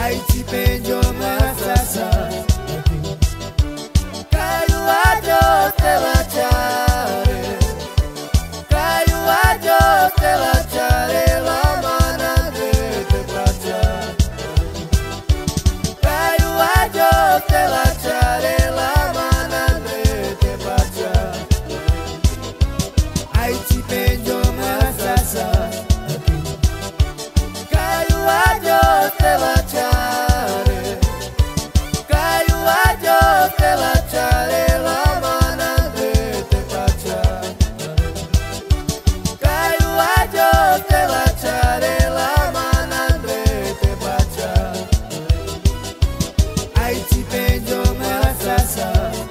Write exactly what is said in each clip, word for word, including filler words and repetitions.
Haiti penjo merasasa Kayu ajo stella chare Kayu ajo stella chare La manande te pacha Kayu ajo stella chare La manande te pacha Haiti penjo merasasa Kayu ajo stella chare Kayu ajo stella chare La manande te pacha Kayu ajo stella chare La manande te pacha Haiti penjo merasasa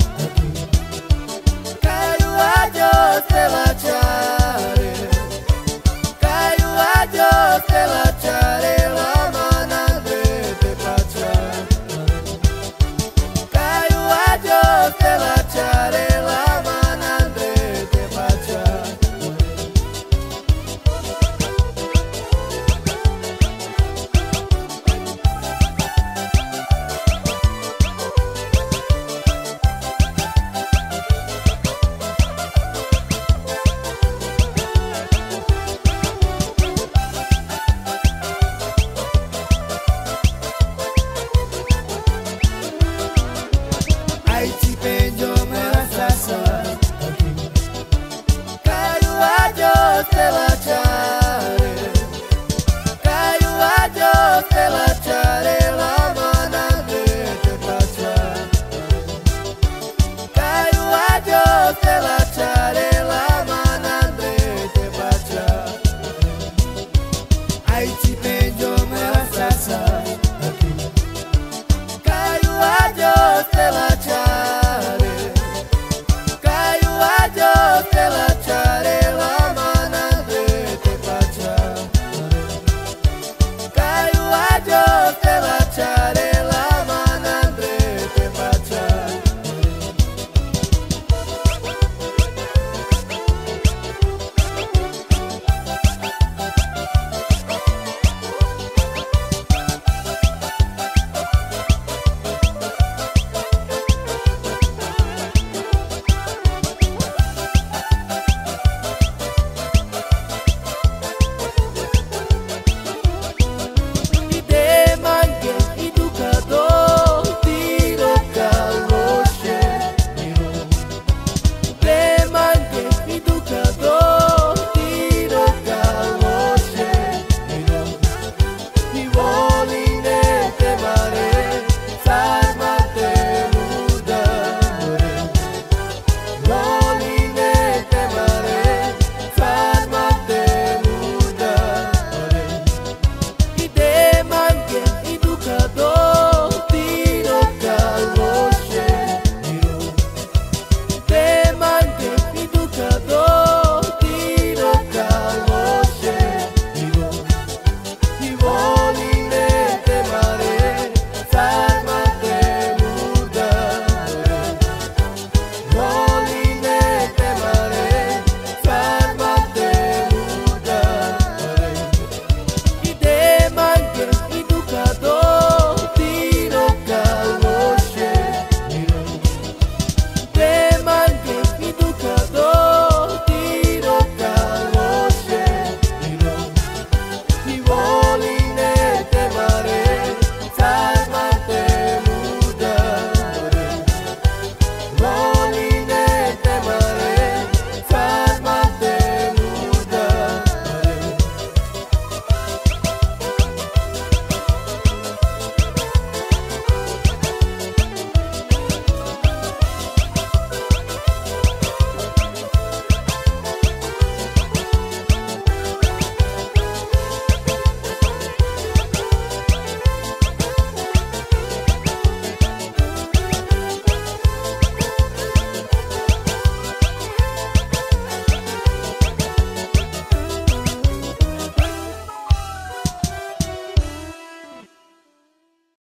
Kayu ajo stella chare Kayu ajo stella chare La manande te pacha Kayu ajo stella chare La manande te pacha Haiti penjo merasasa Kayu ajo stella